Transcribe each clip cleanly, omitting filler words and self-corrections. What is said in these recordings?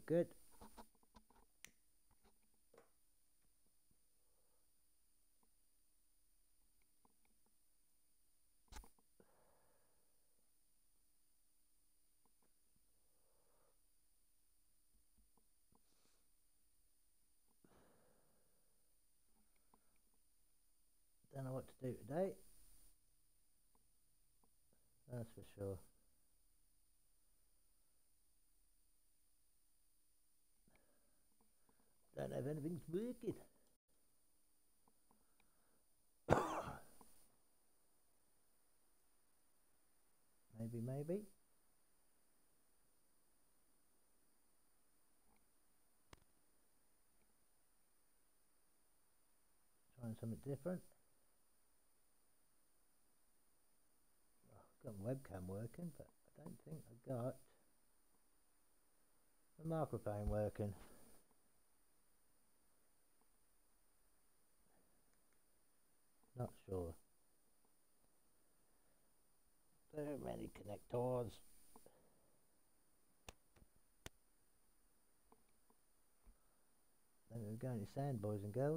good. Don't know what to do today. That's for sure. Don't know if anything's working. Maybe. Trying something different. I've got my webcam working, but I don't think I got the microphone working. Not sure. There are many connectors. Then we're going to sound, boys and girls.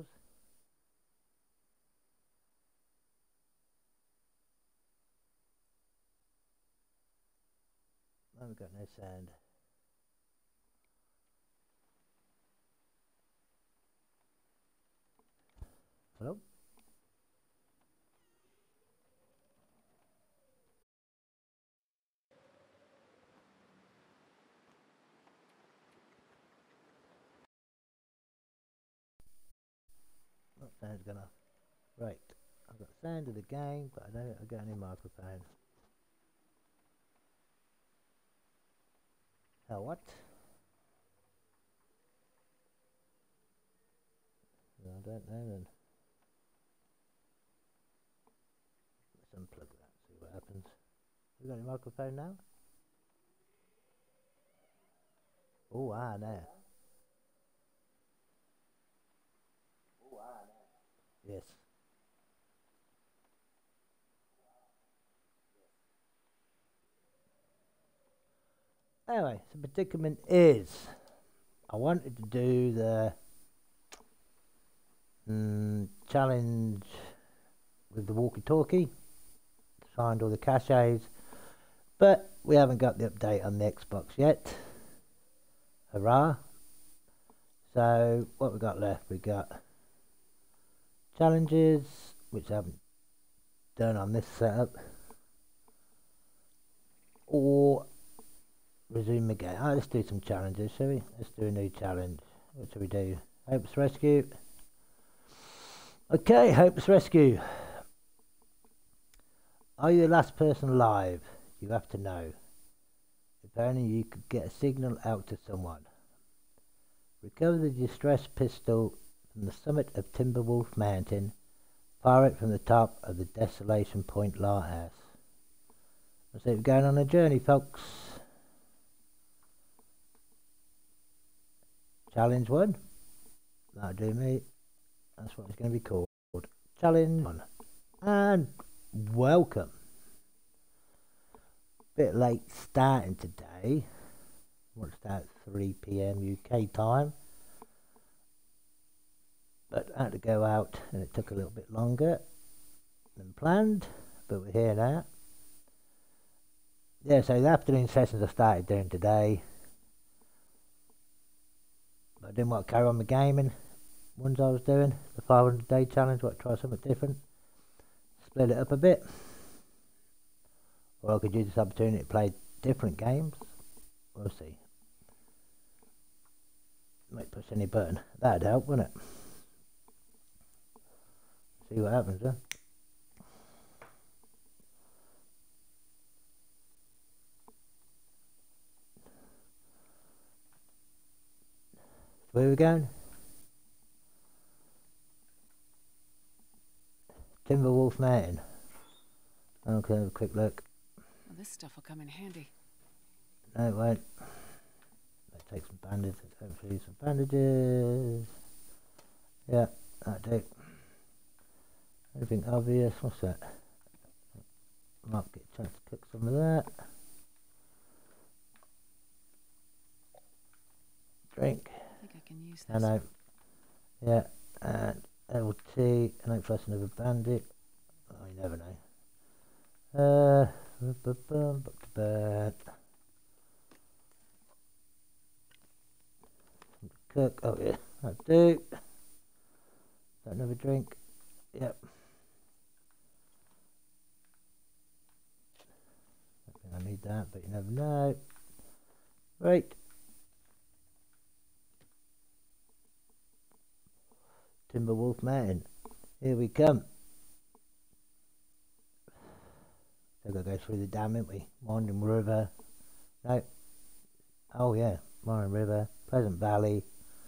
Oh, we've got no sound. Hello? That sound's gonna... Right. I've got sound of the game, but I don't think I've got any microphone. Oh, what? I don't know then. Let's unplug that, see what happens. You got any microphone now? Oh, there. Yes. Anyway, the predicament is I wanted to do the challenge with the walkie-talkie, find all the caches, but we haven't got the update on the Xbox yet. Hurrah! So what we got left? We got challenges, which I haven't done on this setup, or resume the game. Let's do some challenges, shall we? Let's do a new challenge. What shall we do? Hope's Rescue. Okay, Hope's Rescue. Are you the last person alive? You have to know. If only you could get a signal out to someone. Recover the distress pistol from the summit of Timberwolf Mountain. Fire it from the top of the Desolation Point Lighthouse. So we're going on a journey, folks. Challenge 1. That'll do me. That's what it's going to be called. Challenge 1. And welcome. Bit late starting today. We'll start at 3 PM UK time. But I had to go out and it took a little bit longer than planned. But we're here now. Yeah, so the afternoon sessions I started doing today. But I didn't want to carry on the gaming ones I was doing. The 500 day challenge, want to try something different. Split it up a bit. Or I could use this opportunity to play different games. We'll see. Might push any button. That'd help, wouldn't it? See what happens, huh? Where are we going? Timberwolf Mountain. Okay, have a quick look. Well, this stuff will come in handy. No, it won't. Let's take some bandages. Hopefully some bandages. Yeah, that'll do. Anything obvious? What's that? Might get a chance to cook some of that. Drink. I think I can use I this. know. Yeah. And LT. And hopefully that's another bandit. Oh, you never know. Cook. Oh yeah. I do. Another drink. Yep. I think I need that, but you never know. Right. Timberwolf Mountain. Here we come. So we've got to go through the dam, haven't we? Winding River. No. Oh yeah. Winding River. Pleasant Valley.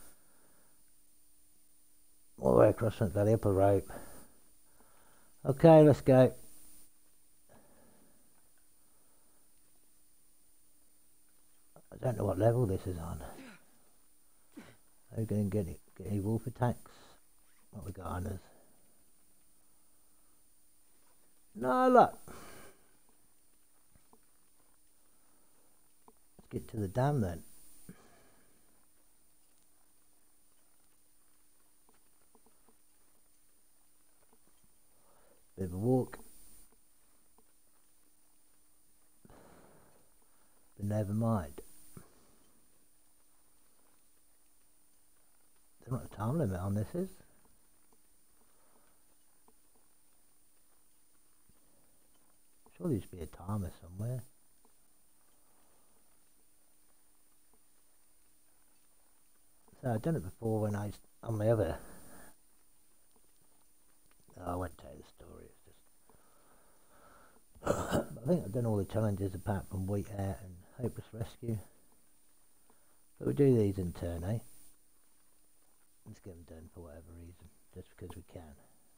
All the way across Pleasant Valley, up a rope. Okay, let's go. I don't know what level this is on. Are we going to get any wolf attacks? What we got on us? No luck. Let's get to the dam then. Bit of a walk. But never mind. There's not a time limit on this, is? Surely there should be a timer somewhere. So I've done it before when I on my other. Oh, I won't tell you the story. It's just. I think I've done all the challenges apart from Wait Out and Hopeless Rescue. But we do these in turn, eh? Let's get them done for whatever reason, just because we can.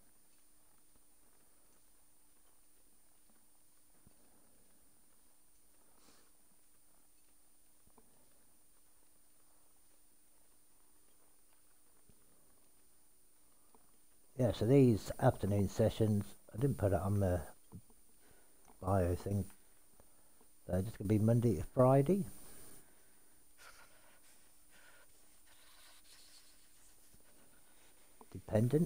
Yeah, so these afternoon sessions, I didn't put it on the bio thing. They're just going to be Monday to Friday. Dependent.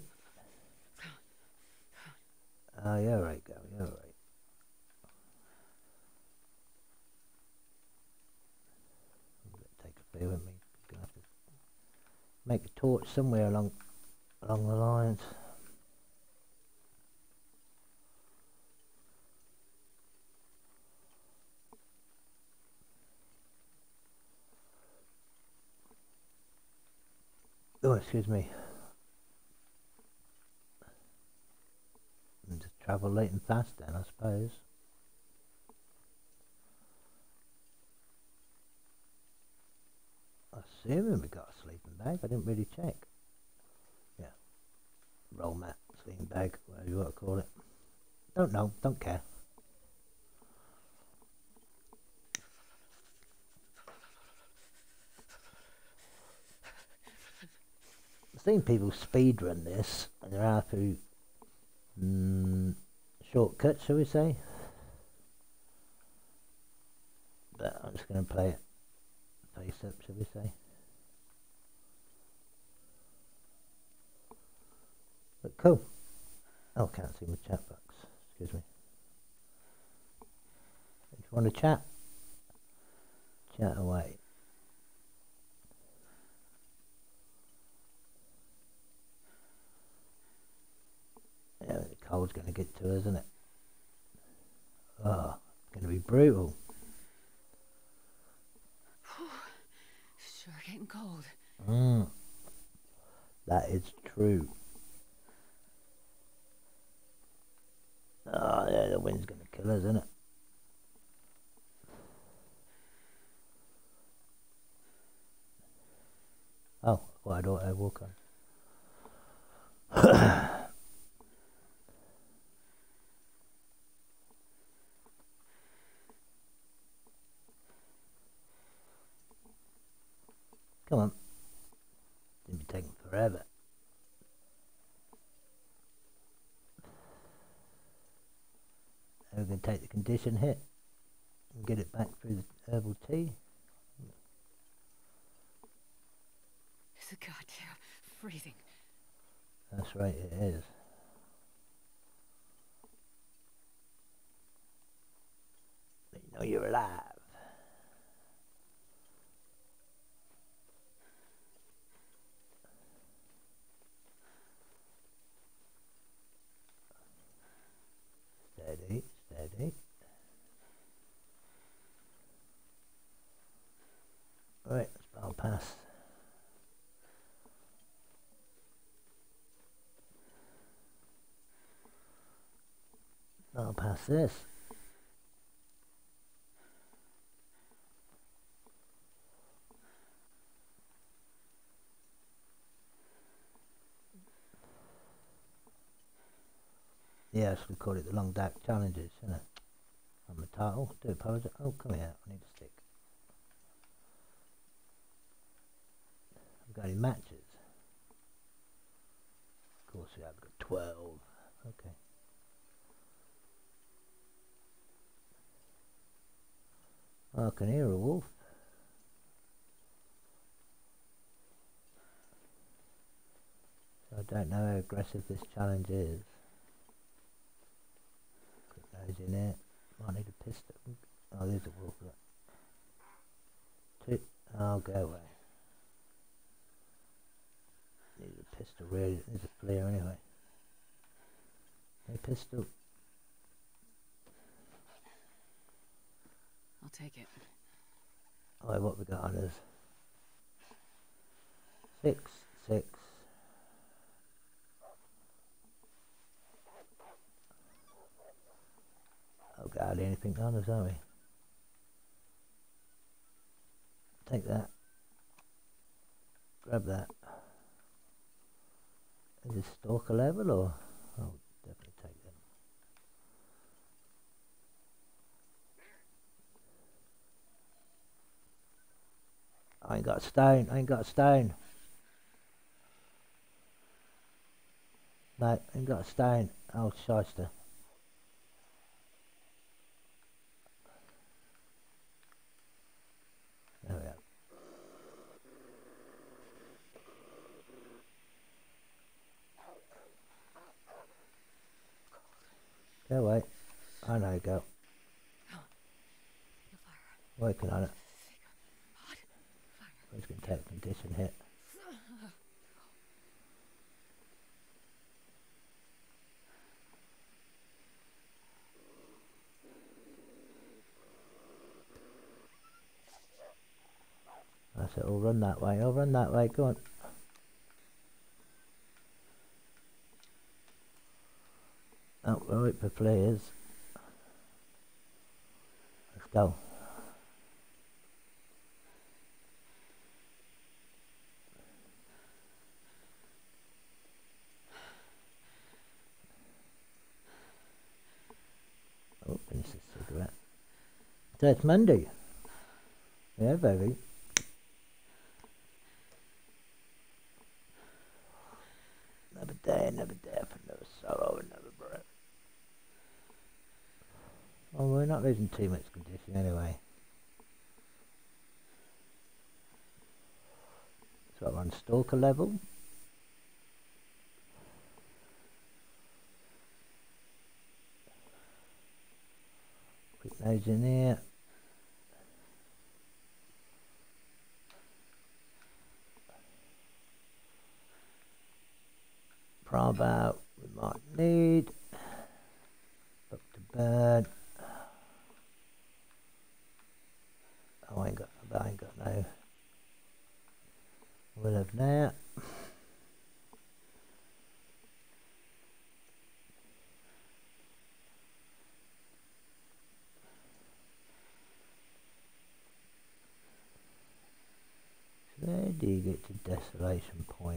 Oh, you're right, girl, you're right. Take a beer with me. Gonna have to make a torch somewhere along the lines. Oh, excuse me. And just travel late and fast then, I suppose. Assuming we got a sleeping bag, I didn't really check. Yeah. Roll mat, sleeping bag, whatever you want to call it. Don't know, don't care. I've seen people speedrun this, and they're out through shortcuts, shall we say? But I'm just going to play it face up, shall we say? But cool. Oh, can't see my chat box. Excuse me. If you want to chat, chat away. Yeah, the cold's going to get to us, isn't it? Oh, it's going to be brutal. Sure getting cold. That is true. Oh, yeah, the wind's going to kill us, isn't it? Oh, why don't I walk on? Come on. Didn't be taking forever. Now we're going to take the condition hit and get it back through the herbal tea. breathing. That's right, it is. But you know you're alive. Steady, steady. Right, I'll pass. I'll pass this. Yes, we call it the Long Dark Challenges, isn't it? On the title. Do apologise. Oh, come here. I need a stick. I've got any matches? Of course we have. Got 12. Okay. Oh, I can hear a wolf. So I don't know how aggressive this challenge is. Quick nose in there. Might need a pistol. Oh, there's a wolf. Look. Two. I'll go away. Need a pistol really. There's a flare anyway. No pistol. I'll take it. Oh, what we got on us? 6, 6. Oh God, anything on us, are we? Take that. Grab that. Is this stalker level or? Oh, definitely take them. I ain't got a stone. I ain't got a stone. No, I ain't got a stone. Oh, shyster. There we are. Go away. I know, go. Working on it. It's going to take a condition hit. That's it, I'll run that way. I'll run that way, go on. Oh, right for flares. Let's go. Oh, finish this cigarette. So it's Monday. Yeah, baby. Another day, another death, another sorrow, another breath. Well, we're not losing too much condition anyway. So we're on stalker level. Quick nose in here. Prob out, we might need. Up to bed. Oh, I ain't got no. We'll have now. So where do you get to Desolation Point?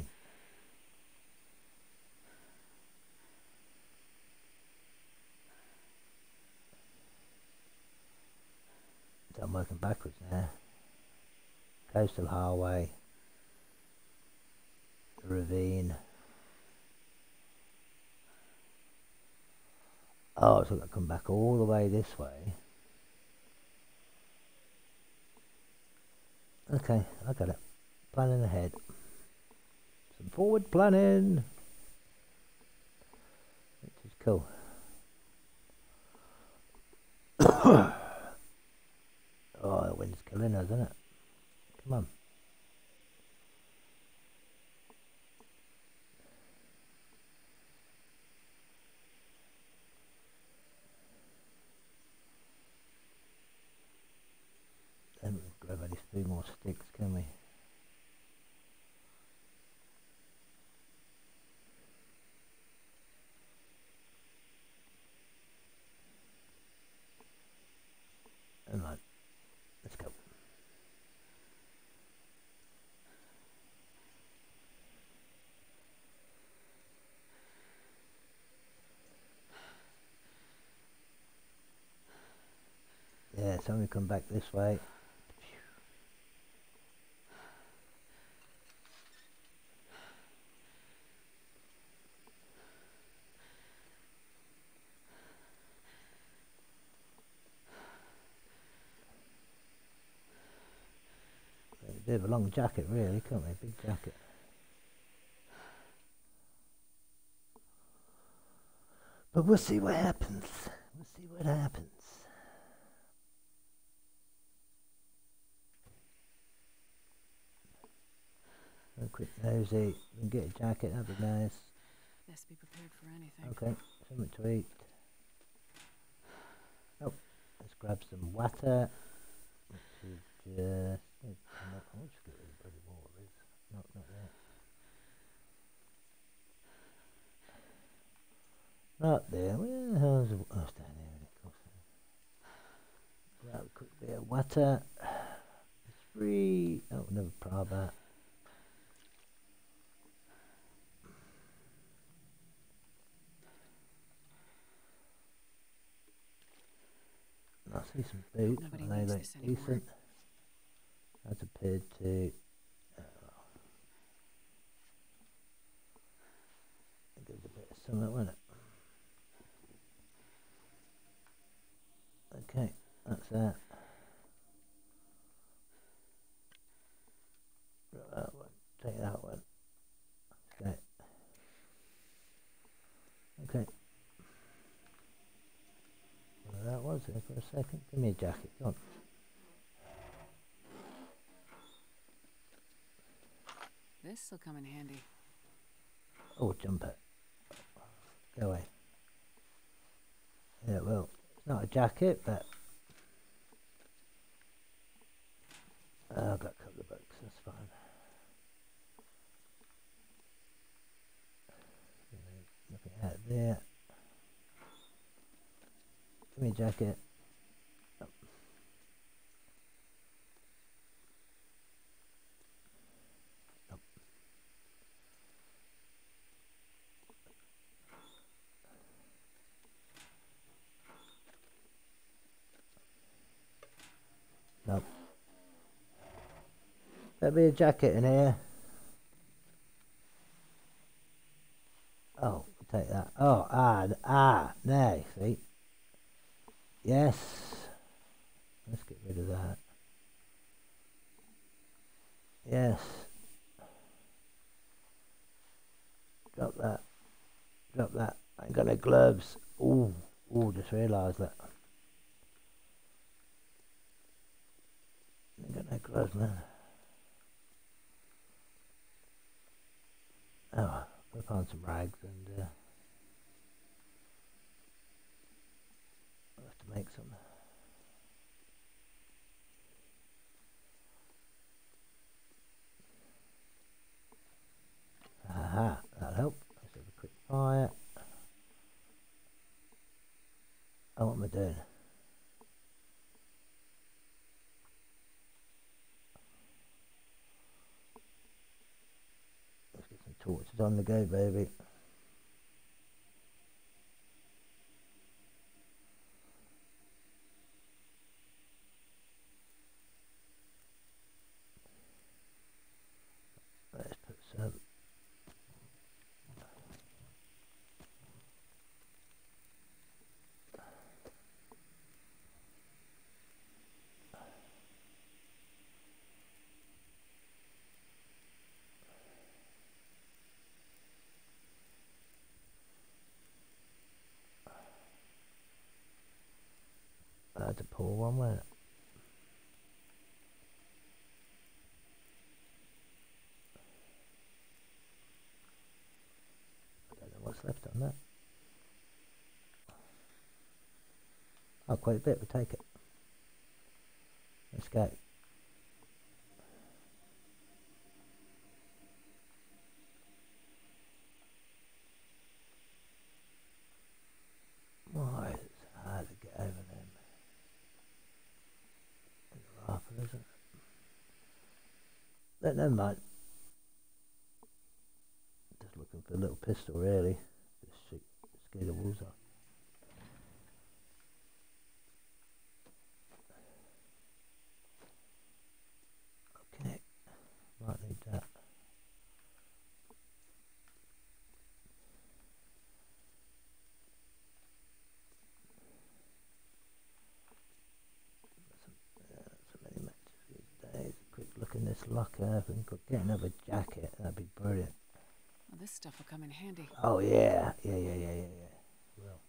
I'm working backwards now. Coastal Highway. The ravine. Oh, so I've got to come back all the way this way. Okay, I got it. Planning ahead. some forward planning, which is cool. Oh, the wind's killing us, isn't it? Come on. Then we'll grab at least 3 more sticks, can we? Come on, let's go. Yeah, so we come back this way. A bit of a long jacket, really, can't we? Big jacket. But we'll see what happens. We'll see what happens. A quick nosy. We can get a jacket, that'd be nice. Best be prepared for anything. Okay, something to eat. Oh, let's grab some water. Which is just... I'll just get where the bloody water is. No, not there. Not there. Where the hell's the... Oh, it's down there, of course. Grab a quick bit of water. It's free. Oh, another Prava. I see some boots. Nobody They needs look this anymore. decent. As appeared to... it gives a bit of something, won't it? Okay, that's that. Got that one. Take that one. Okay. Okay. Well, that was there for a second. Give me a jacket. Come on. This'll come in handy. Oh, jumper. Go away. Yeah, well, it's not a jacket, but I've got a couple of books. That's fine. Nothing out there. Give me a jacket. Oh. Oh. Nope. There'll be a jacket in here. Oh, take that. Oh, no, see? Yes. Let's get rid of that. Yes. Drop that. Drop that. I ain't got no gloves. Ooh. Ooh, just realised that. I ain't got no gloves, man. Oh, put on some rags and I'll have to make some. Aha, that'll help. Let's have a quick fire. Oh, what am I doing? Let's get some torches on the go, baby. Let's put some. poor one, wasn't it? I don't know what's left on that. Oh, quite a bit, we'll take it. Let's go. Why is it so hard to get over them? In the rifle, isn't it? But never mind. Just looking for a little pistol, really. Just shoot, scare the wolves off. Okay, might need that. So many matches these days. Quick look in this locker. If we could get another jacket, that'd be brilliant. Well, this stuff will come in handy. Oh yeah. Well,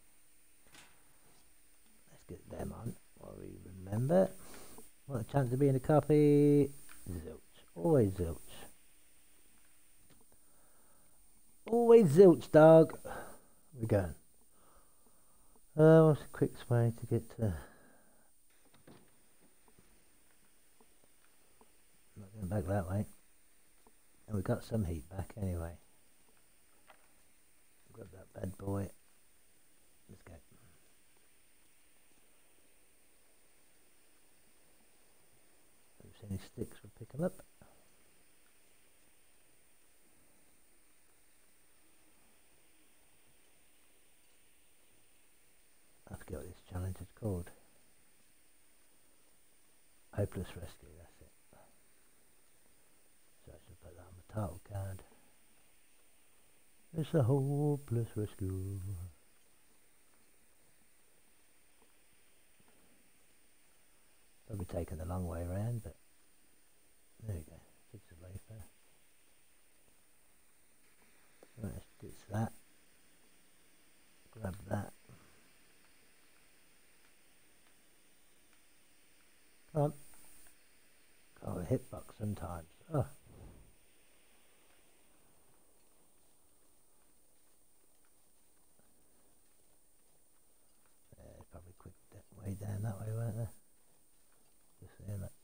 let's get them on while we remember. What a chance of being a copy. Zilch. Always zilch. Always zilch, dog. We're going. What's the quickest way to get to... I'm not going back that way. And we got some heat back anyway. Grab that bad boy. Let's go. If there's any sticks, we'll pick them up. I forget what this challenge is called. Hopeless Rescue, that's it. So I should put that on the title card. It's a hopeless rescue. Probably taking the long way around, but there you go. Fix the leaf. Right, let's ditch that. Grab that. Come on. Got a hitbox sometimes. Oh. There's probably quick way down that way, weren't there? Just seeing that.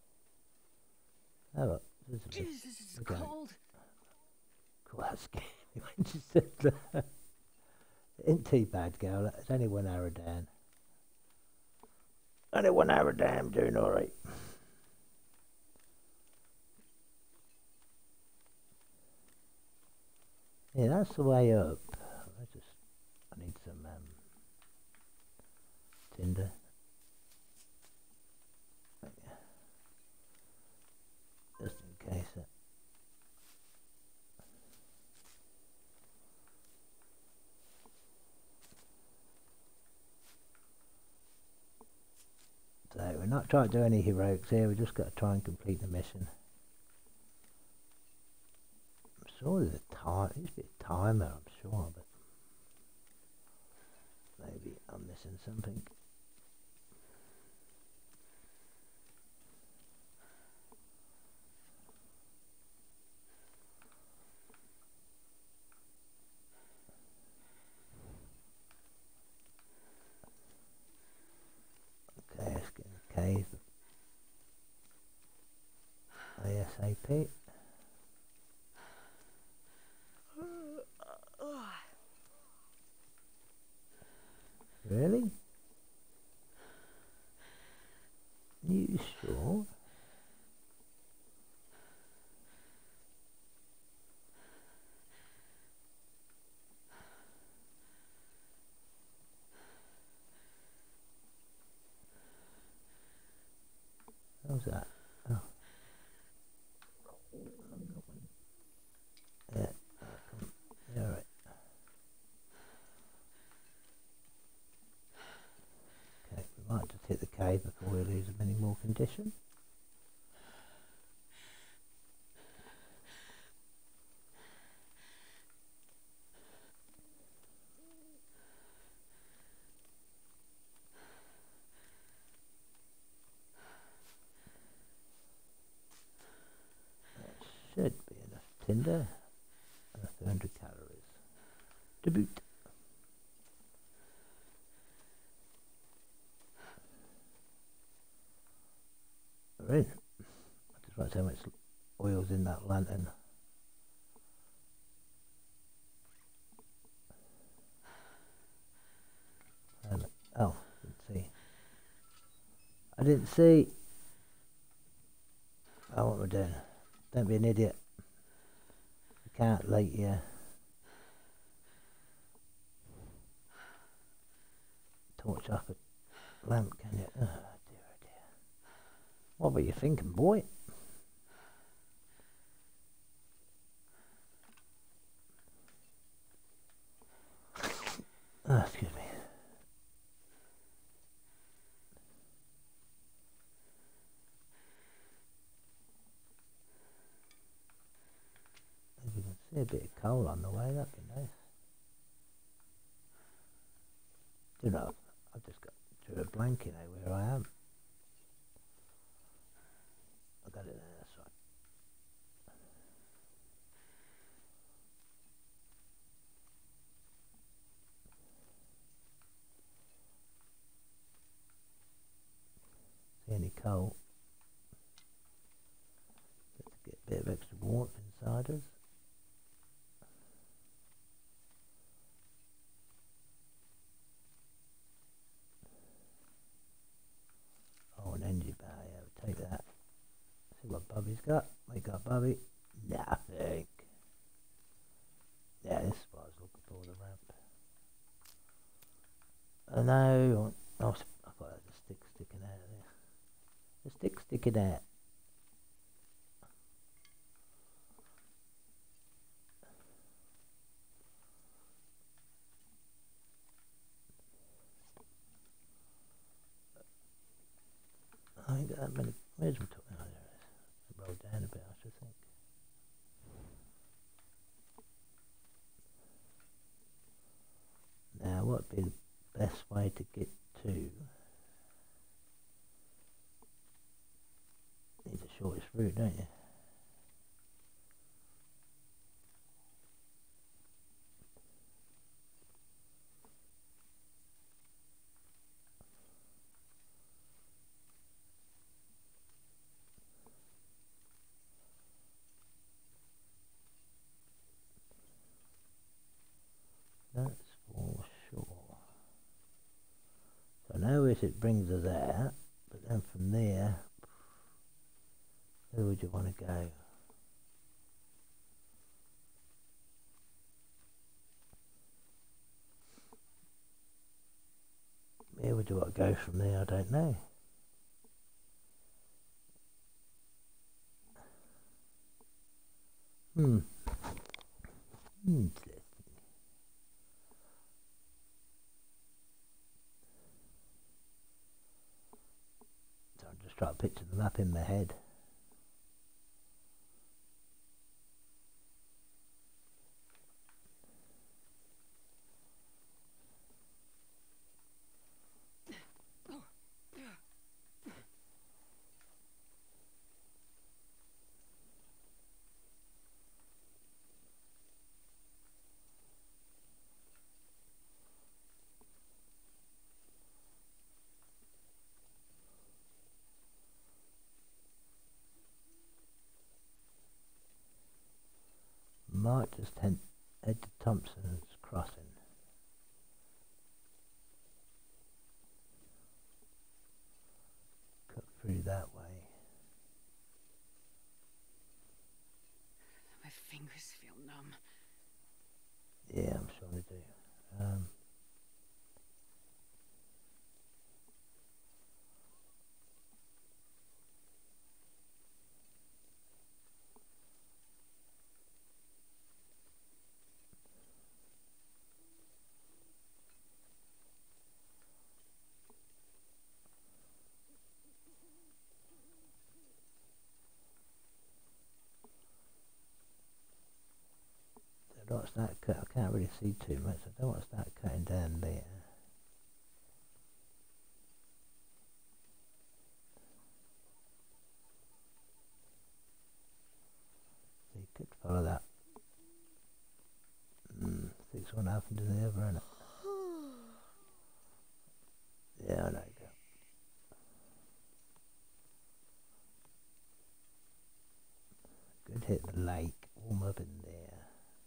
Oh, look. Jesus, this is cold. Cool, that scared me when you said that. It ain't too bad, girl. It's only 1 hour down. Only 1 hour down, I'm doing alright. Yeah, that's the way up. I need some tinder. Just in case it. So we're not trying to do any heroics here, we've just got to try and complete the mission. I'm sure there's a time, there used to be a timer, I'm sure, but maybe I'm missing something. Okay, let's get in the cave. ASAP. Really? You sure? How's that? Oh. Yeah. Yeah, right. Okay, we might just hit the cave before we lose them any more condition. Should be enough tinder. 300 calories. To boot. We're in. I just wonder how much oil's in that lantern. And, oh, didn't see. I didn't see. Oh, what am I doing? Don't be an idiot. You can't light your torch off a lamp, can you? Oh dear, oh dear. What were you thinking, boy? Oh, excuse me. If you can see a bit of coal on the way, that'd be nice. Do you know, I've just got to a blanket now where I am. I got it there, that's right. See any coal? Just to get a bit of extra warmth inside us. Oh, an energy bar, yeah, we'll take that. See what Bobby's got. What you got, Bobby? Nothing. Yeah, this is what I was looking for, the ramp. I know. Oh, I thought there was a stick sticking out of there. A stick sticking out. I ain't got that many. Where's my top? Oh, there it is. It rolled down a bit, I should think. Now, what would be the best way to get to? Need the shortest route, don't you? That's for sure. So I know if it brings us out, but then from there, where would you want to go? Where would you want to go from there? I don't know. Interesting. So I'm just trying to picture the map in my head. Might just head to Thompson's Crossing. Cut through that way. My fingers feel numb. Yeah, I'm sure they do. I don't start cut. I can't really see too much. I don't want to start cutting down there. could follow that. 6 one happened to the other, innit? Yeah, I know. Good hit the lake, warm up in there.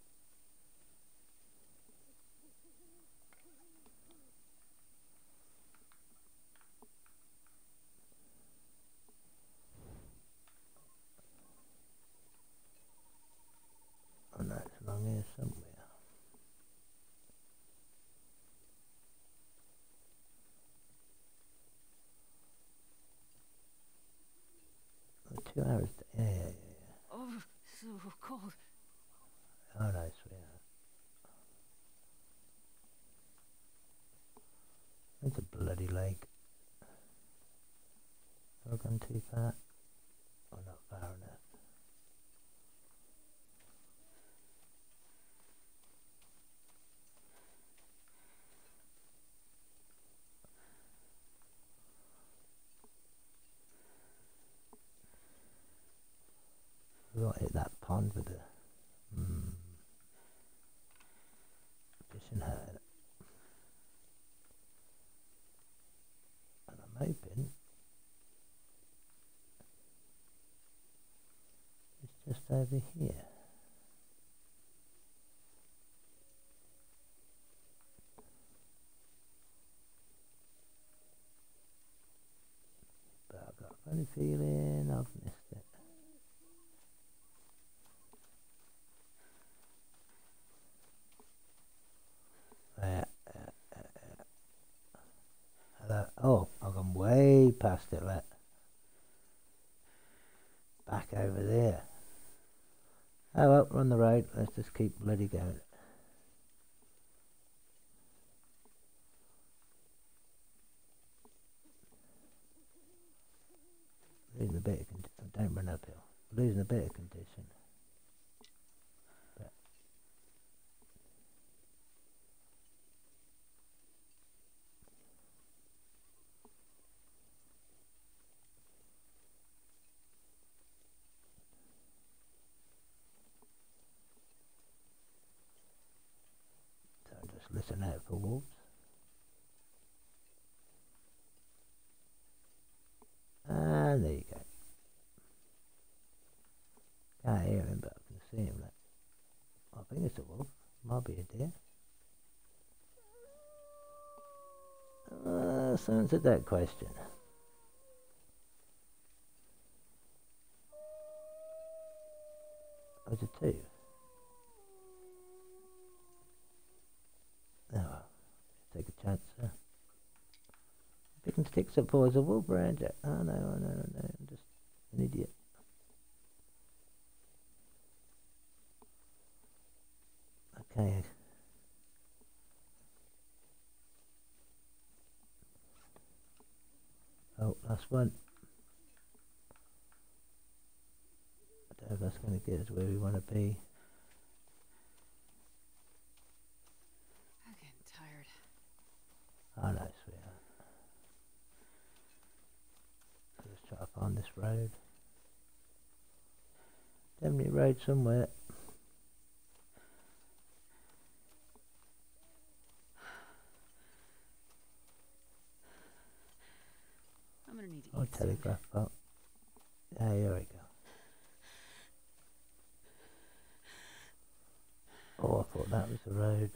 Oh no, it's along here somewhere. Oh, 2 hours. Yeah. Oh, so cold. Oh no, sweetheart. It's a bloody lake. Have I gone too far? Oh, not far enough. We got to hit that pond with the fishing herd. And I'm hoping it's just over here. But I've got a funny feeling I've missed it. Hello. Oh, I've gone way past it. Back over there. Oh well, we're on the road. Let's just keep bloody going. Losing a bit of don't run uphill. Losing a bit of condition. But so just listen out for wolves. And there you go. Can't hear him, but I can see him. I think it's a wolf. Might be a deer. So answered that question. Oh, it's a 2. Oh well. Take a chance, sir. Picking sticks up for as a wolf ranger. Oh no, I'm just an idiot. Okay. Oh, last one. I don't know if that's going to get us where we want to be. I'm getting tired. Oh no, sweetheart. Let's try to find this road. Definitely road somewhere. I'm gonna need to Oh, eat soon. telegraph pole. Yeah, here we go. Oh, I thought that was the road.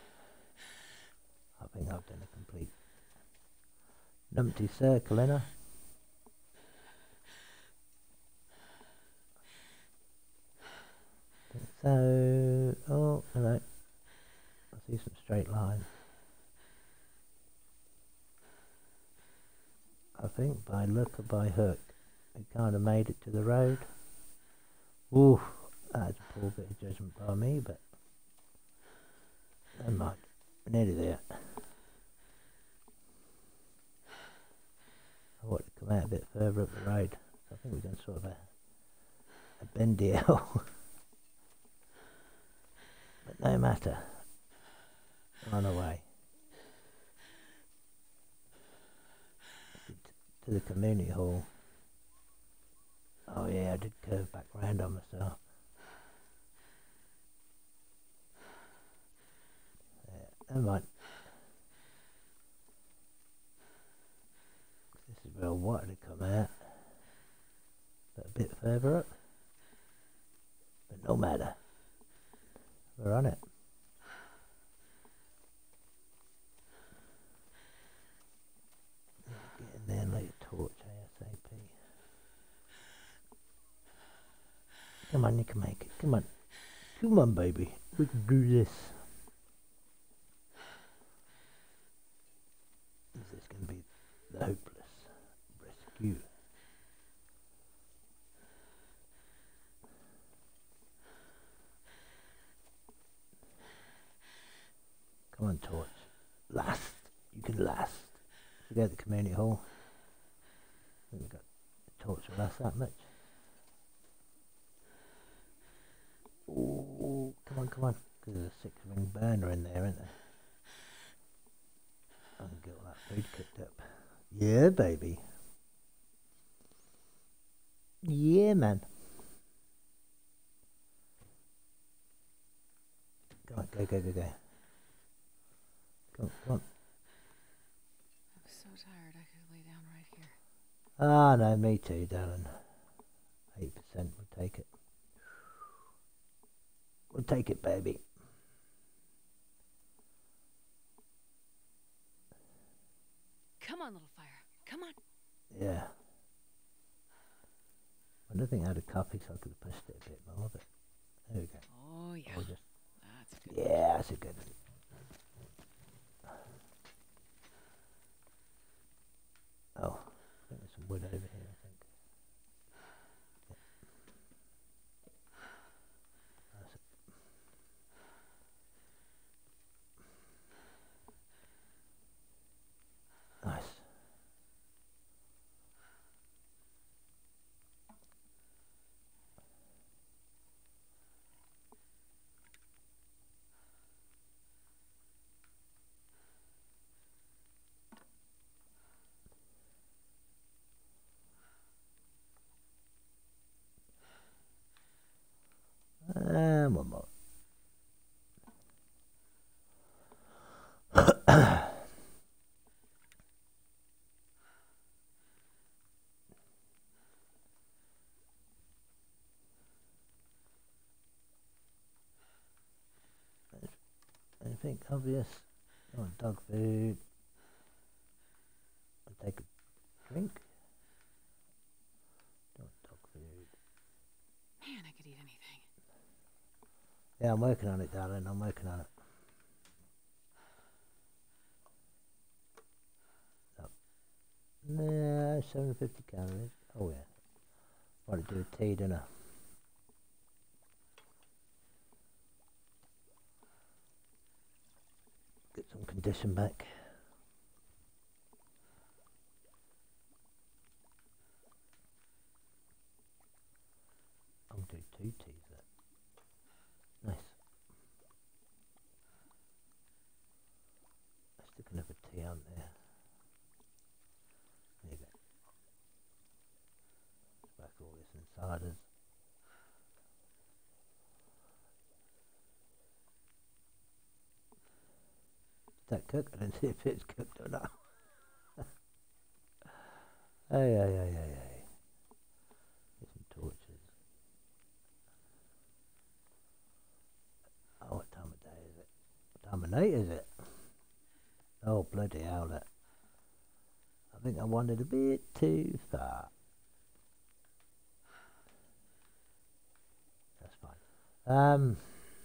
I think I've done a complete numpty circle, innit? So, oh, hello. I see some straight lines. I think by look or by hook, we kind of made it to the road. Ooh, that's a poor bit of judgment by me, but never mind. We're nearly there. I want to come out a bit further up the road. So I think we've done sort of a bendy L. But no matter. On our way. To the community hall. Oh yeah, I did curve back round on myself. Never mind. This is where I wanted to come out. But a bit further up. But no matter. We're on it. Get in there and light a torch ASAP. Come on, you can make it. Come on. Come on, baby. We can do this. This is going to be the hopeless rescue. Come on, torch. Last. You can last. Forget the community hall. I think we've got the torch will last that much. Oh, come on, come on. Because there's a 6-ring burner in there, isn't there? I can get all that food cooked up. Yeah, baby. Yeah, man. Come on, go, go, go, go. Come on, come on. I'm so tired I could lay down right here. Ah, no, me too, darling. 8%, we'll take it. We'll take it, baby. Come on, little fire. Come on. Yeah. I don't think I had a copy, so I could have pushed it a bit more, but there we go. Oh, yeah. We'll just, That's good. yeah, that's a good one. Oh, I think there's some wood over here, I think. Yeah. That's it. Nice. One more. Anything obvious? Oh, dog food. I'll take a drink. Dog food. Man, I could eat anything. Yeah, I'm working on it, darling. I'm working on it. No. Nah, 750 calories. Oh, yeah. Want to do a tea dinner. Get some condition back. I'll do 2 teas there. Nice. Let's stick another tea on there. There you go. Back all this inside us. Did that cook? I didn't see if it's cooked or not. Hey. Get some torches. Oh, what time of day is it? What time of night is it? Oh, bloody hell, that. I think I wandered a bit too far. That's fine.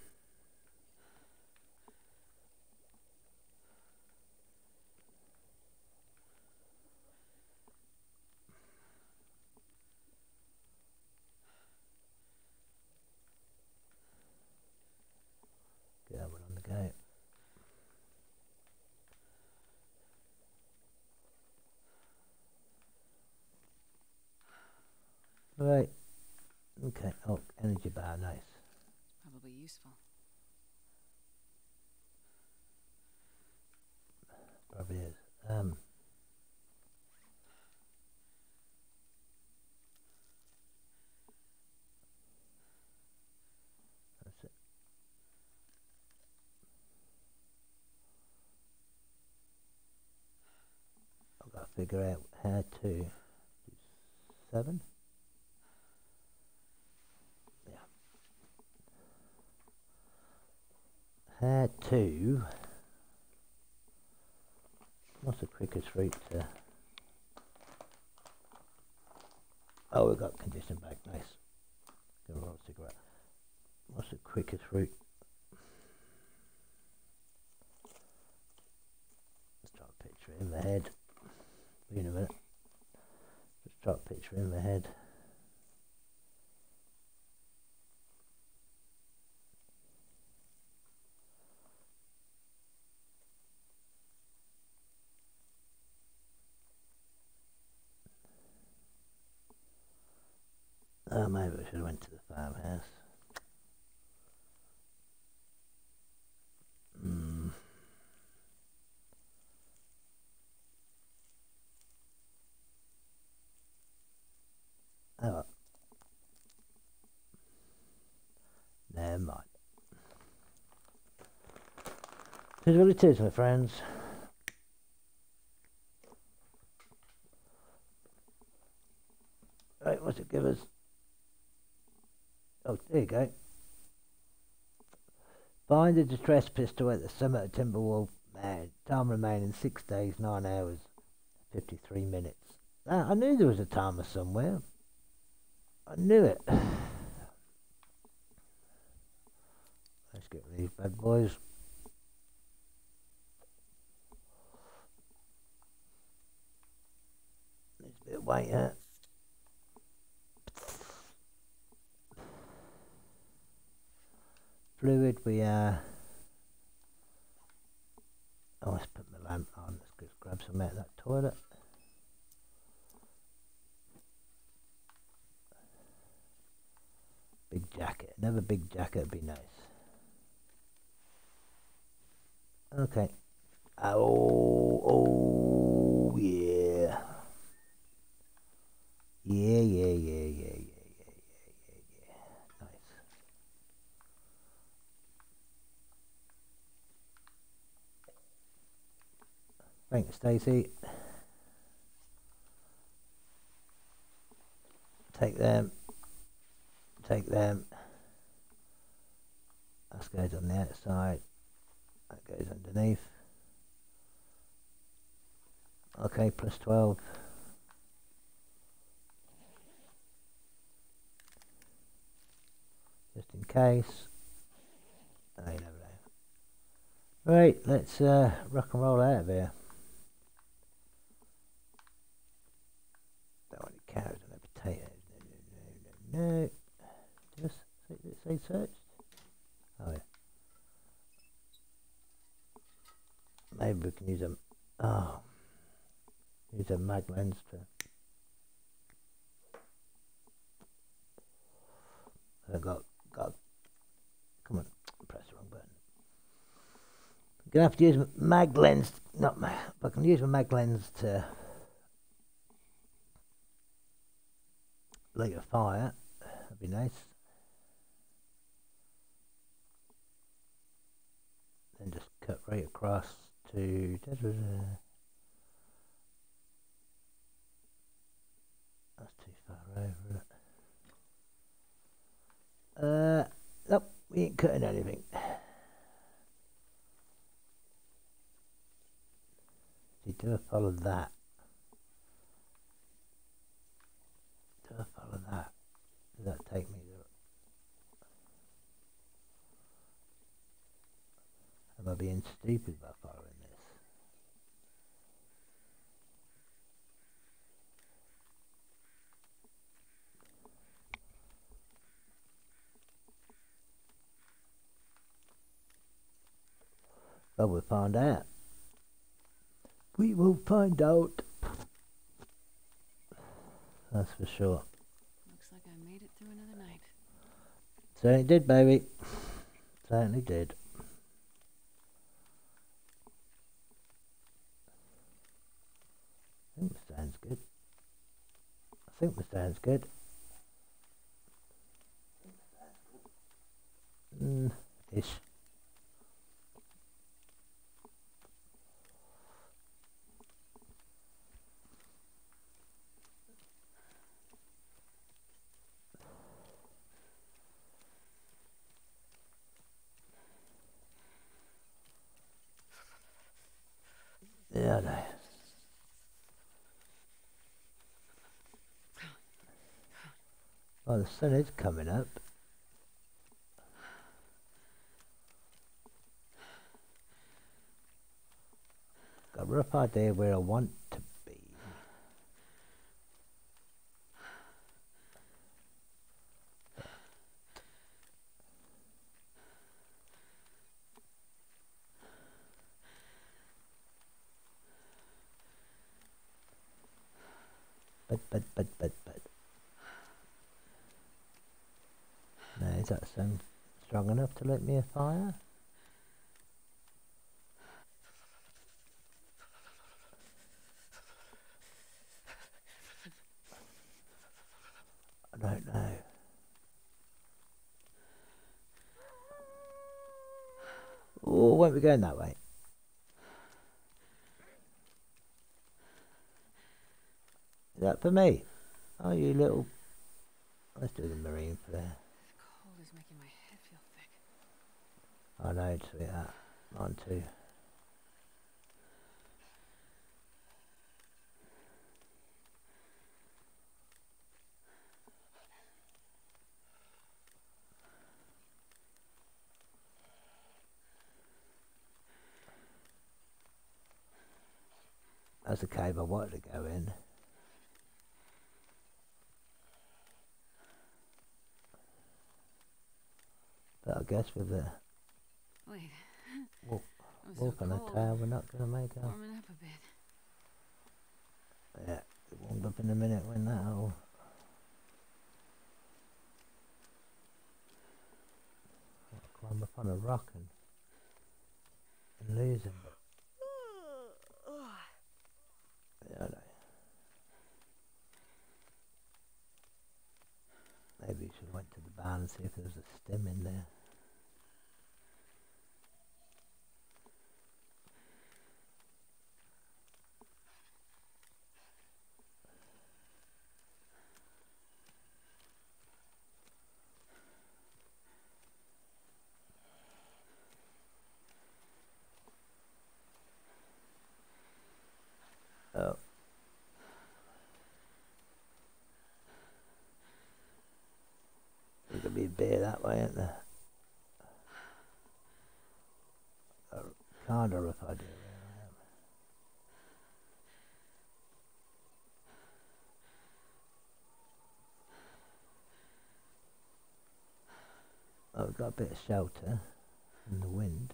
Get that one on the go. Right. Okay. Oh, energy bar, nice. Probably useful. Probably is. That's it. got to figure out how to do 7. Yeah. How to. What's the quickest route to? Oh, we've got condition back. Nice. Gonna roll a cigarette. What's the quickest route? Let's try a picture in my head. Wait a minute. Let's try a picture in my head. Oh, maybe I should have went to the farmhouse. Oh, never mind. Here's what it is, my friends. Right, what's it give us? Oh, there you go. Find the distress pistol at the summit of Timberwolf Man. Time remaining 6 days, 9 hours, 53 minutes. I knew there was a timer somewhere. I knew it. Let's get these bad boys. Needs a bit of weight, huh? Fluid, we are. Oh, let's put my lamp on. Let's just grab some out of that toilet. Big jacket. Another big jacket would be nice. Okay. Oh, yeah. Yeah. Nice. Thanks, Stacey. Take them. Take them. That goes on the outside. That goes underneath. Okay, plus 12. Just in case. Oh, you never know. Right, let's rock and roll out of here. Don't want any cows and no potatoes. No. Just say searched. Oh yeah. Maybe we can use them. Oh, use a mag lens to. I got. Come on, press the wrong button. I'm gonna have to use my mag lens. Not my. But I can use my mag lens to light a fire. That'd be nice. Then just cut right across to. That's too far over it. Nope, we ain't cutting anything. See, do I follow that? Do I follow that? Does that take me there? Am I being stupid by following this? Well, we'll find out. We will find out. That's for sure. Looks like I made it through another night. Certainly did, baby. Certainly did. I think this sounds good. Ish. Oh no. Well, the sun is coming up. Got a rough idea where I want to be. But. Now, is that sun strong enough to light me a fire? I don't know. Oh, won't we going that way? Is that for me? Oh, you little... Let's do the marine flare. This cold is making my head feel thick. I know, sweetheart. Mine too. That's the cave I wanted to go in. But I guess with the Wait. walk I'm so on the cold. tail, we're not going to make a... Warming up a bit. Yeah, it warmed up in a minute when that all... I'll climb up on a rock and lose him. Yeah, I know. Maybe you should went to the barn and see if there was a stem in there. Oh. There's going to be a bear that way, isn't there? Kind of rough idea where I am. Oh, we've got a bit of shelter from the wind.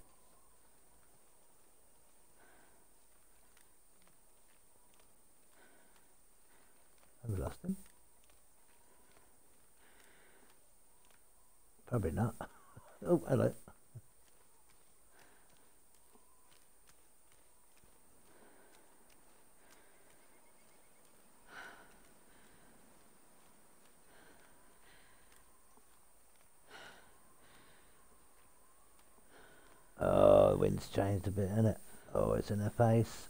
Have we lost him? Probably not. Oh, hello. Oh, the wind's changed a bit, hasn't it? Oh, it's in her face.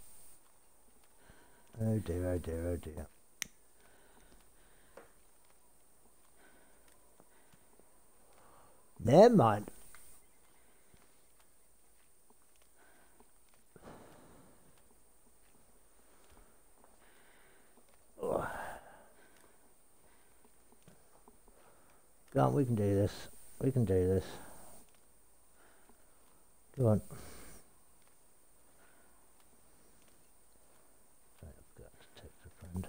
Oh dear, oh dear, oh dear. Never mind. Oh. Go on, we can do this. We can do this. Go on. I've got to text a friend.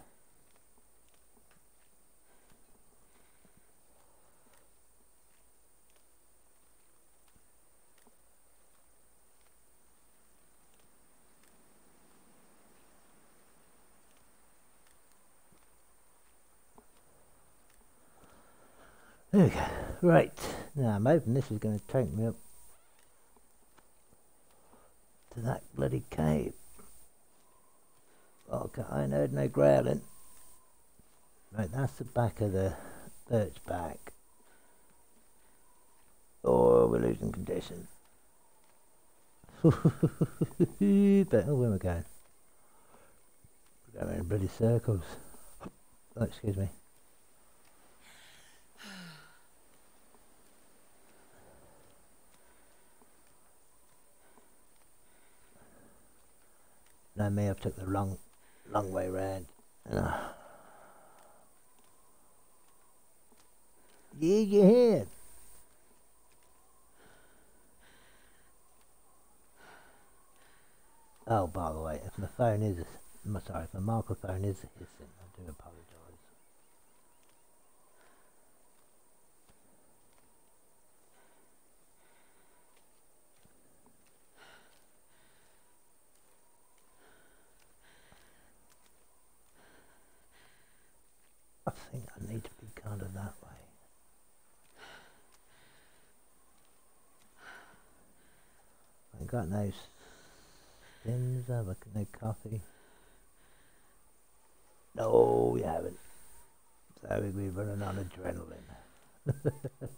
There we go. Right. Now I'm hoping this is going to take me up to that bloody cave. Oh, I ain't heard no growling. Right, that's the back of the birch back. Oh, we're losing condition. But, oh, where am I going? We're going in bloody circles. Oh, excuse me. No, me, I've took the long way round. Yeah, you hear? Oh, by the way, if my phone is, sorry, if my microphone is hissing, I do apologise. I think I need to be kind of that way. I ain't got no Stims, have I? No coffee. No, you haven't. So we're running on adrenaline.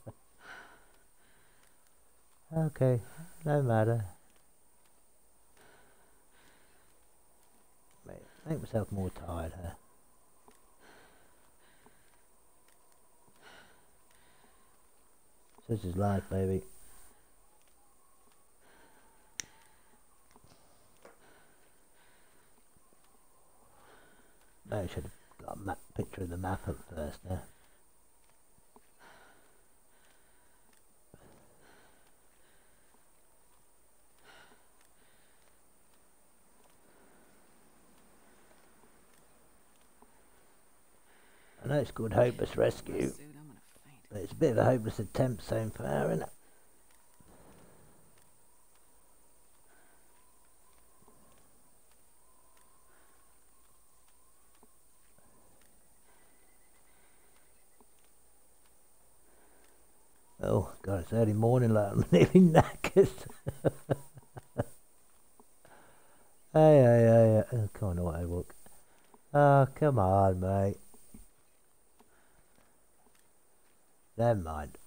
Okay, no matter. Mate, make myself more tired, huh? Such is life, baby. No, I should have got a picture of the map up first now. I know it's called Hopeless Rescue, but it's a bit of a hopeless attempt so far, isn't it? Oh, God, it's early morning, like I'm nearly knackered. Hey. Oh, come on, auto walk. Oh, come on, mate. Never mind.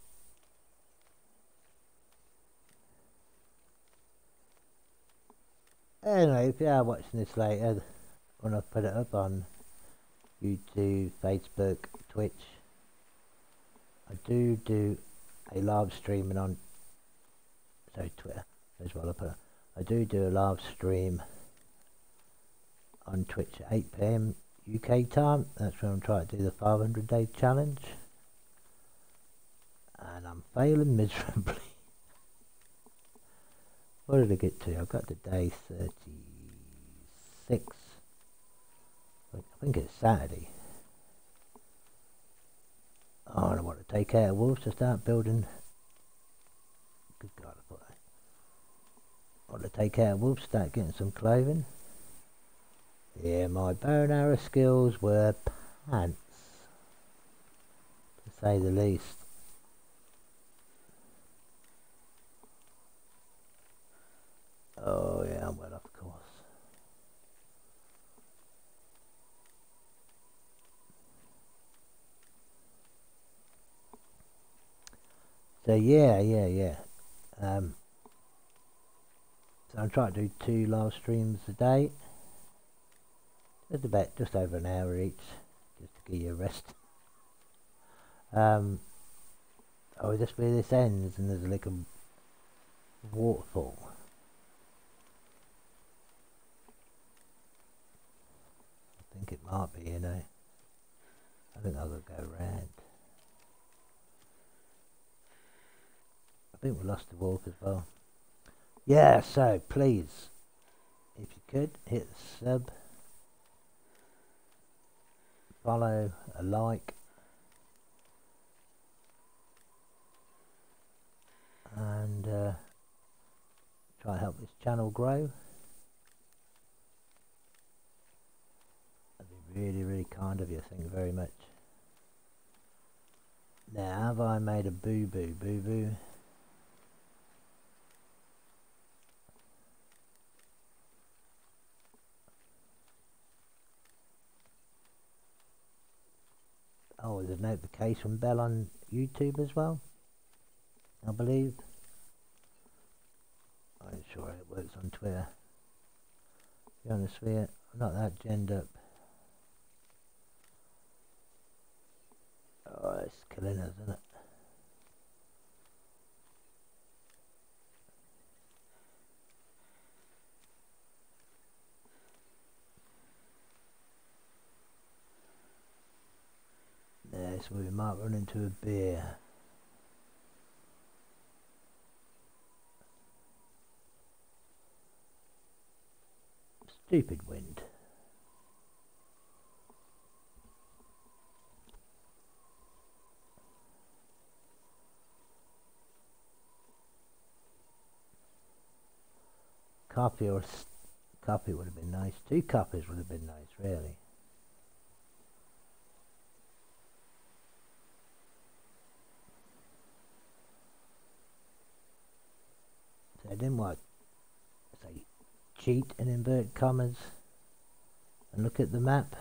Anyway, if you are watching this later, when I put it up on YouTube, Facebook, Twitch, I do a live streaming on, sorry, Twitter as well. I do a live stream on Twitch at 8 PM UK time. That's when I'm trying to do the 500-day challenge, and I'm failing miserably. What did I get to? I got to day 36. I think it's Saturday. Oh, I want to take out wolves to start building. Good God, I want to take out wolves, start getting some clothing. Yeah, my bow and arrow skills were pants, to say the least. Oh yeah, well, of course. So yeah. So I'm trying to do 2 live streams a day. Just over an hour each, just to give you a rest. Oh, just where this ends, and there's like a waterfall. I think it might be, you know. I think I'll go round. I think we lost the walk as well. Yeah, so please, if you could, hit the sub, follow, a like, and try to help this channel grow. That'd be really, really kind of you. Thank you very much. Now, have I made a boo-boo? Oh, there's a notification bell on YouTube as well, I believe. I'm sure it works on Twitter. To be honest with you, I'm not that genned up. Oh, it's killing us, isn't it? so we might run into a beer. Stupid wind. Coffee or coffee would have been nice. 2 coffees would have been nice, really. So I didn't want to say cheat and invert commas and look at the map.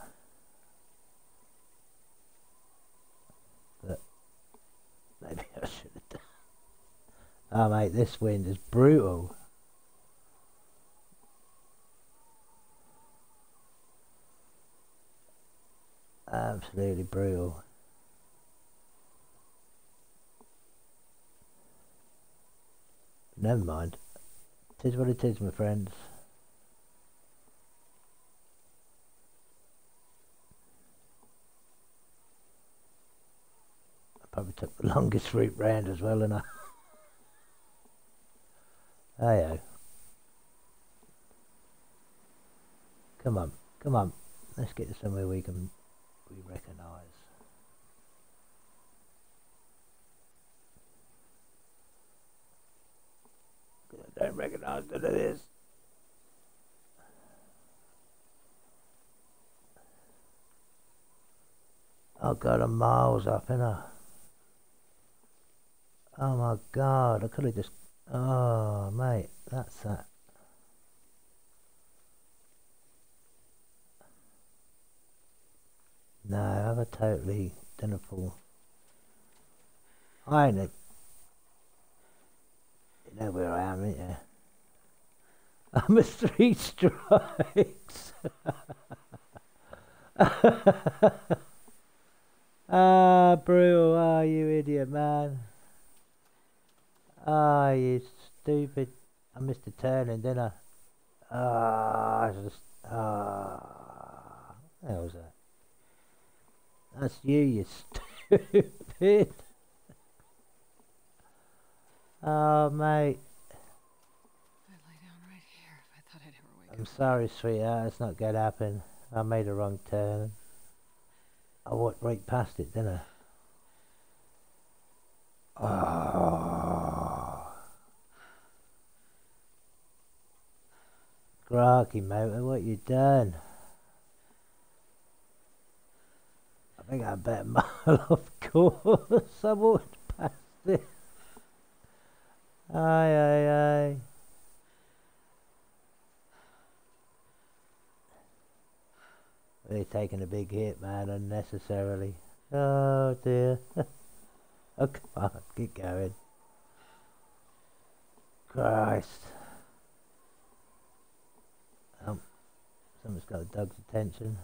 But maybe I should have done. Oh mate, this wind is brutal. Absolutely brutal. Never mind. Tis what it is, my friends. I probably took the longest route round as well, and I. Hey-oh. Come on, come on. Let's get to somewhere we recognise. I don't recognise none of this. Oh god, I'm miles up, innit? Oh my god, I could have just... Oh mate, that's that. No, I've a totally done a full... I ain't... You know where I am, ain't you? I'm a 3 strikes. Ah, brutal. Ah, you idiot, man. Ah, you stupid. I missed a turning, didn't I? Ah, just... Ah. What the hell was that? That's you stupid. Oh, mate. I'd lay down right here if I thought I'd ever wake I'm up. sorry, sweetheart. It's not going to happen. I made a wrong turn. I walked right past it, didn't I? Oh. Crocky, motor, what you done? I think I better mile off course. I walked past it. Aye, aye, aye. Really taking a big hit, man, unnecessarily. Oh dear. Oh, come on, get going. Christ. Oh, someone's got the dog's attention.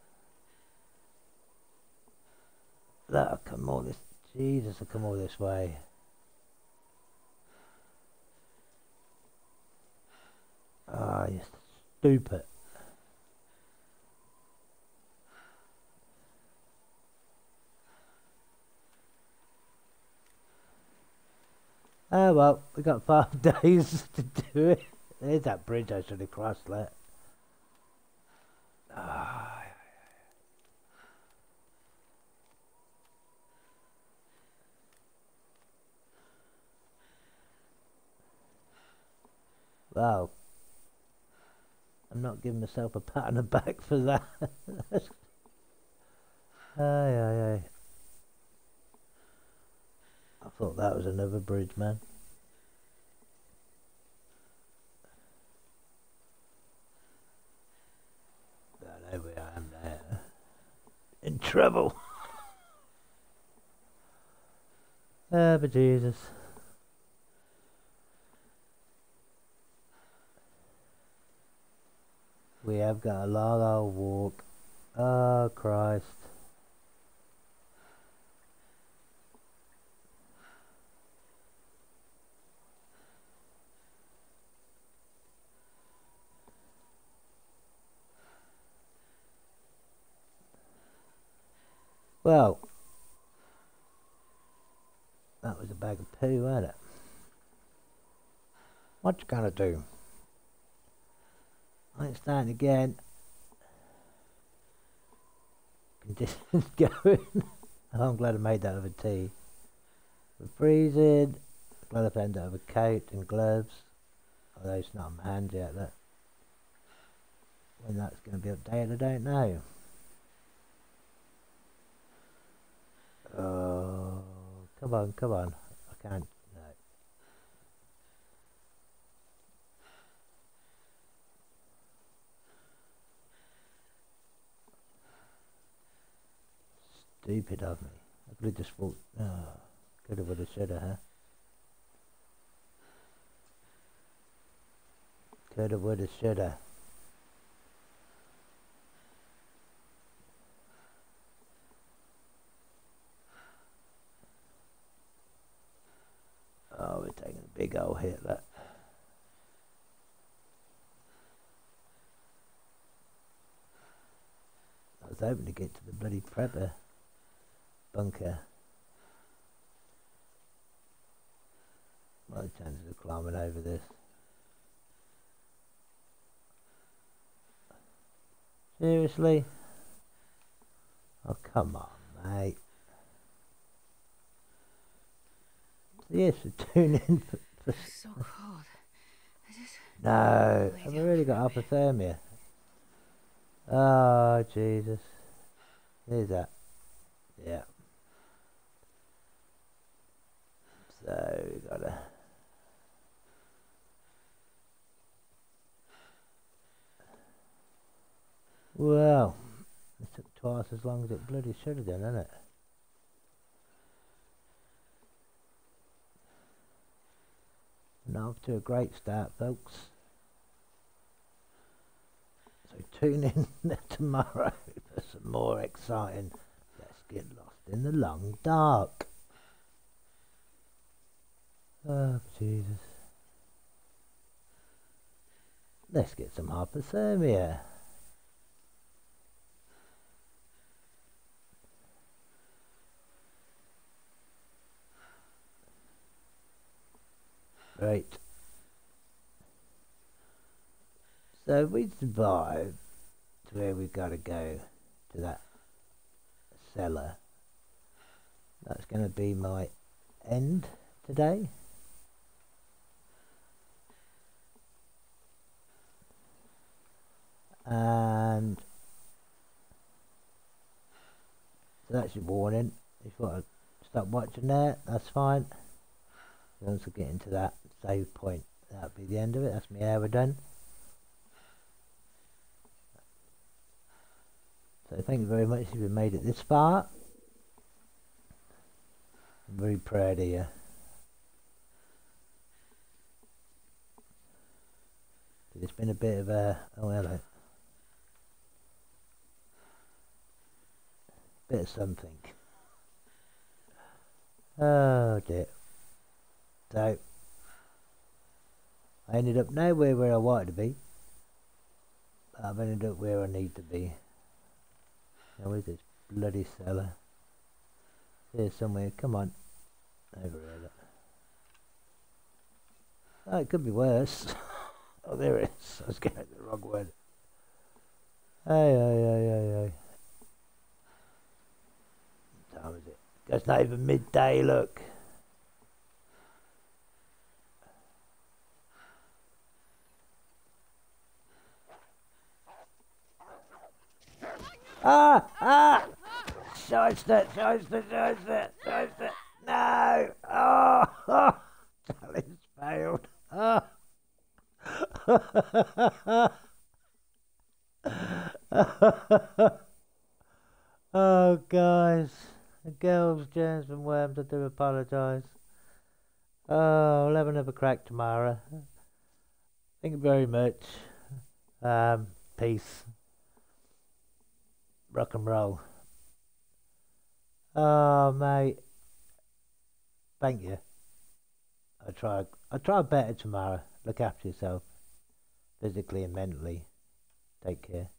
Look, I come all this. Jesus, I come all this way. Ah, oh, you stupid. Oh well, we got 5 days to do it. There's that bridge I should have crossed that. Ah. Wow. I'm not giving myself a pat on the back for that. Aye, aye, aye. I thought that was another bridge, man. I know where I am now. In trouble. Ah, but Jesus. We have got a long old walk. Oh, Christ. Well, That was a bag of poo, wasn't it? What you gonna do? I ain't starting again. Conditions going. Oh, I'm glad I made that over tea. We're freezing. Glad I found that over coat and gloves. Although it's not on my hands yet. That when that's going to be updated, I don't know. Oh, come on, come on. I can't. No. Stupid of me. I could have just walked. Oh, coulda, woulda, shoulda, huh? Coulda, woulda, shoulda. Oh, we're taking a big old hit, that. I was hoping to get to the bloody prepper bunker. What are the chances of climbing over this? Seriously? Oh, come on, mate. Yes, for tuning for It's so cold. I just no, lay have I down really for a got bit. hypothermia? Oh, Jesus. There's that. Yeah. So, we gotta... Well, it took twice as long as it bloody should have done, hasn't it? And off to a great start, folks. So tune in tomorrow for some more exciting Let's Get Lost in the Long Dark. Oh, Jesus. Let's get some hypothermia. Right. So if we survive to where we've got to go, to that cellar, that's going to be my end today. And so that's your warning. If you want to stop watching that, that's fine. Once I get into that save point, that'll be the end of it. That's my hour done. So thank you very much if you made it this far. I'm very proud of you. It's been a bit of a... Oh, hello. Bit of something. Oh dear. So, I ended up nowhere where I wanted to be. But I've ended up where I need to be. Now where's this bloody cellar? There's somewhere, come on. Over here, look. Oh, it could be worse. Oh, there it is. I was getting the wrong word. Hey. What time is it? It's not even midday, look. Ah! Shiest it. No! Oh! Challenge failed. Oh! Oh, guys. The girls, germs and worms, I do apologise. Oh, I'll have another crack tomorrow. Thank you very much. Peace. Rock and roll. Oh, mate. Thank you. I'll try better tomorrow. Look after yourself. Physically and mentally. Take care.